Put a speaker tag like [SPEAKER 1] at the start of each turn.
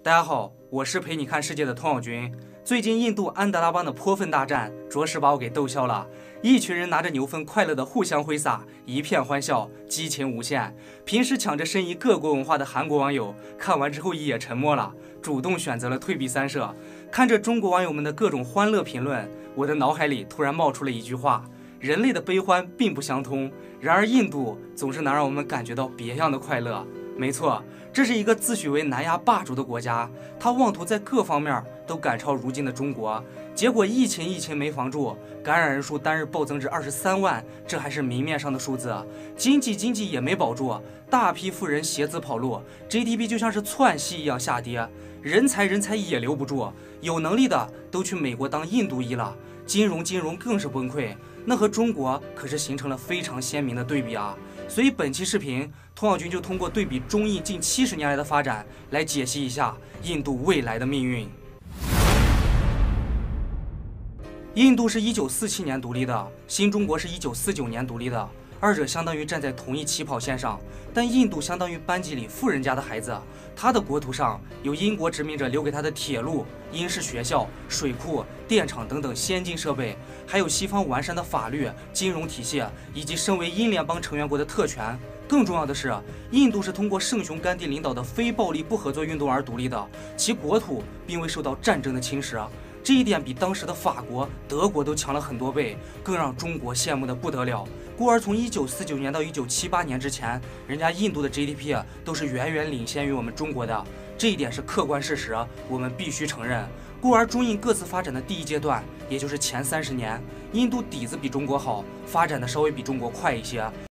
[SPEAKER 1] 大家好，我是陪你看世界的童小军。最近印度安达拉邦的泼粪大战，着实把我给逗笑了。一群人拿着牛粪，快乐的互相挥洒，一片欢笑，激情无限。平时抢着申遗各国文化的韩国网友，看完之后也沉默了，主动选择了退避三舍。看着中国网友们的各种欢乐评论，我的脑海里突然冒出了一句话：人类的悲欢并不相通，然而印度总是能让我们感觉到别样的快乐。没错，这是一个自诩为南亚霸主的国家，他妄图在各方面都赶超如今的中国，结果疫情没防住，感染人数单日暴增至23万，这还是明面上的数字，经济也没保住，大批富人携资跑路， GDP 就像是窜稀一样下跌，人才也留不住，有能力的都去美国当印度裔了，金融更是崩溃，那和中国可是形成了非常鲜明的对比啊。所以本期视频，童小军就通过对比中印近70年来的发展，来解析一下印度未来的命运。印度是1947年独立的，新中国是1949年独立的，二者相当于站在同一起跑线上，但印度相当于班级里富人家的孩子，他的国土上有英国殖民者留给他的铁路、英式学校、水库、电厂等等先进设备，还有西方完善的法律、金融体系，以及身为英联邦成员国的特权。更重要的是，印度是通过圣雄甘地领导的非暴力不合作运动而独立的，其国土并未受到战争的侵蚀。这一点比当时的法国、德国都强了很多倍，更让中国羡慕的不得了。故而从1949年到1978年之前，人家印度的 GDP 都是远远领先于我们中国的，这一点是客观事实，我们必须承认。故而中印各自发展的第一阶段，也就是前30年，印度底子比中国好，发展的稍微比中国快一些。